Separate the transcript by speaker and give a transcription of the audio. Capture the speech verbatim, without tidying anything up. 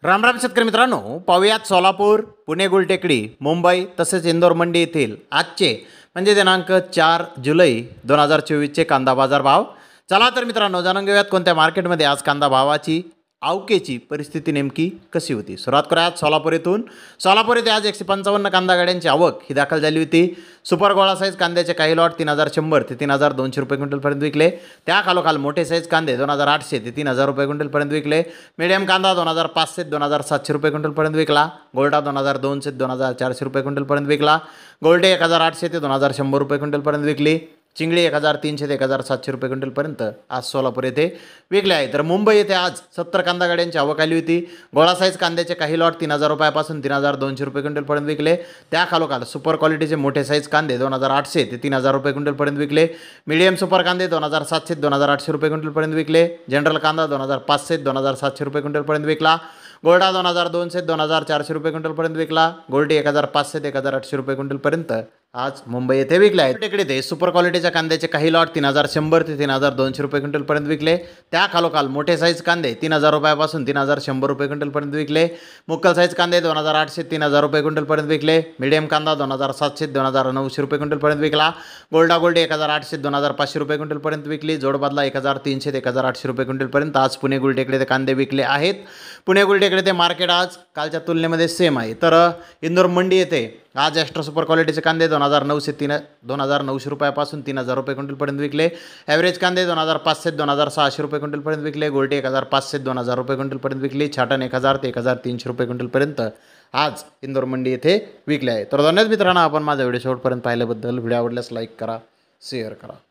Speaker 1: राम राम शेतकरी मित्रांनो, पाहुयात सोलापूर, पुणे गुलटेकडी, मुंबई तसेच इंदोर मंडी येथील आजचे म्हणजे दिनांक चार जुलै दोन हजार चोवीसचे कांदा बाजार भाव. चला तर मित्रांनो, जाणून घेऊयात कोणत्या मार्केटमध्ये आज कांदा भावाची आवकेची परिस्थिती नेमकी कशी होती. सुरुवात करूयात सोलापूर येथून. सोलापूर येथे आज एकशे पंचावन्न कांदा गाड्यांची आवक ही दाखल झाली होती. सुपर गोळा साईज कांद्याचे काही लॉट तीन हजार शंभर ते तीन हजार दोनशे रुपये क्विंटलपर्यंत विकले. त्या खालोखाल मोठे साईज कांदे दोन हजार आठशे ते तीन हजार रुपये क्विंटलपर्यंत विकले. मीडियम कांदा दोन हजार पाचशे दोन हजार सातशे रुपये क्विंटलपर्यंत विकला. गोल्डा दोन हजार दोनशे दोन हजार चारशे रुपये क्विंटलपर्यंत विकला. गोल्डे एक हजार आठशे ते दोन हजार शंभर रुपये क्विंटलपर्यंत विकली. चिंगळी एक हजार तीनशे ते एक हजार सातशे रुपये क्विंटलपर्यंत आज सोलापूर येथे विकले आहे. तर मुंबई येथे आज सत्तर कांदा गाड्यांची आवक आली होती. गोळा साईज कांद्याचे काही लॉट तीन हजार रुपयापासून तीन हजार दोनशे रुपये क्विंटलपर्यंत विकले. त्या खालोखाल सुपर क्वालिटीचे मोठे साईज कांदे दोन हजार आठशे ते तीन हजार रुपये क्विंटलपर्यंत विकले. मीडियम सुपर कांदे दोन हजार सातशे दोन हजार आठशे रुपये क्विंटलपर्यंत विकले. जनरल कांदा दोन हजार पाचशे दोन हजार सातशे रुपये क्विंटलपर्यंत विकला. गोल्डा दोन हजार दोनशे दोन हजार चारशे रुपये क्विंटलपर्यंत विकला. गोल्डी एक हजार पाचशे ते एक हजार आठशे रुपये क्विंटलपर्यंत आज मुंबई येथे विकले आहेत. टेकडे ते सुपर क्वालिटीच्या कांद्याचे काही लॉट तीन हजार शंभर ते तीन हजार दोनशे रुपये क्विंटलपर्यंत विकले. त्या खालोखाल मोठे साईज कांदे तीन हजार रुपयापासून तीन हजार शंभर रुपये क्विंटलपर्यंत विकले. मुक्कल साईज कांदे दोन हजार आठशे तीन हजार रुपये क्विंटलपर्यंत विकले. मीडियम कांदा दोन हजार सातशे दोन हजार नऊशे रुपये क्विंटलपर्यंत विकला. गोल्डा गोल्ड एक हजार आठशे दोन हजार पाचशे रुपये क्विंटलपर्यंत विकली. जोडबदला एक हजार तीनशे ते एक हजार आठशे रुपये क्विंटलपर्यंत आज पुणे गुलटेकडे ते कांदे विकले आहेत. पुणे गुलटेकडे ते मार्केट आज कालच्या तुलनेमध्ये सेम आहे. तर इंदोर मंडी येथे आज एक्स्ट्रा सुपर क्वालिटीचे कांदे दोन हजार नऊशे तीन दोन हजार नऊशे रुपयापासून तीन हजार रुपये क्विंटलपर्यंत विकले. ॲव्हरेज कांदे दोन हजार पाचशे दोन हजार सहाशे रुपये क्विंटलपर्यंत विकले. गोल्टी एक हजार पाचशे दोन हजार रुपये क्विंटलपर्यंत विकली. छाटण एक हजार ते एक हजार तीनशे रुपये क्विंटलपर्यंत आज इंदोर मंडी येथे विकले आहे. तर धन्यवाद मित्रांनो, आपण माझा व्हिडिओ शेवटपर्यंत पाहिल्याबद्दल. व्हिडिओ आवडल्यास लाईक करा, शेअर करा.